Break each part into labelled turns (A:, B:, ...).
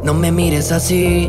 A: No me mires así,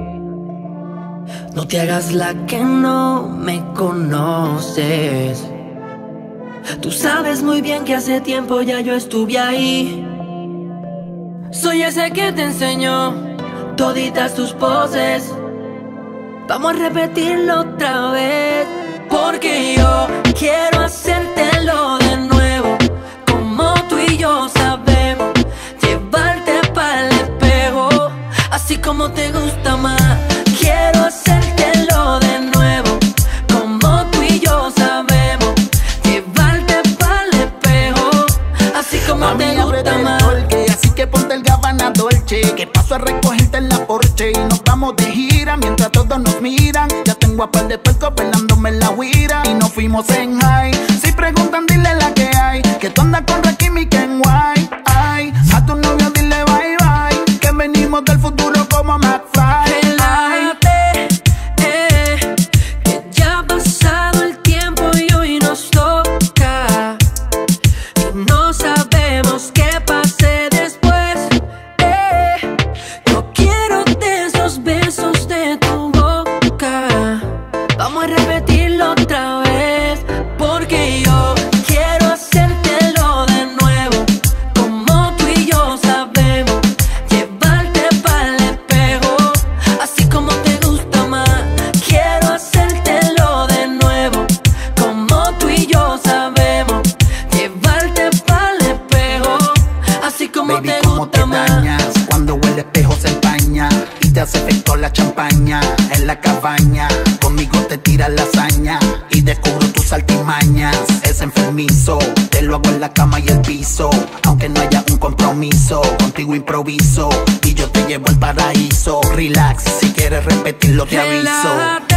A: no te hagas la que no me conoces. Tú sabes muy bien que hace tiempo ya yo estuve ahí. Soy ese que te enseñó toditas tus poses. Vamos a repetirlo otra vez, porque yo quiero hacértelo de nuevo, como tú y yo sabemos. Llevarte pa'l espejo, así como te gusta más. Quiero hacértelo de nuevo, como tú y yo sabemos. Llevarte pa'l espejo, así como
B: mami,
A: te gusta más.
B: Así que ponte el Gabbana Dolce, que paso a recogerte en la Porsche. Y nos vamos de gira mientras todos nos miran. Ya tengo a par de puercos bailándome en la guira. Y nos fuimos en high. Si preguntan, dile la que hay, que tú andas con Rakim y Ken White. Ay, a tu novio dile bye bye, que venimos del futuro como McFly.
A: Relájate, que ya ha pasado el tiempo y hoy nos toca. Y no sabemos qué pase después. No quiero de esos besos de tu boca. Vamos a repetirlo otra vez, porque yo quiero hacértelo de nuevo, como tú y yo sabemos. Llevarte pa'l espejo, así como te gusta más. Quiero hacértelo de nuevo, como tú y yo sabemos. Llevarte pa'l espejo, así como
B: Baby,
A: te
B: cómo te
A: gusta más.
B: dañas cuando el espejo se empaña y te hace efecto la champaña en la cabaña. Conmigo te tiras la hazaña y descubro tus altimañas. Es enfermizo, te lo hago en la cama y el piso, aunque no haya un compromiso. Contigo improviso y yo te llevo al paraíso. Relax, si quieres repetirlo te aviso.
A: Relájate,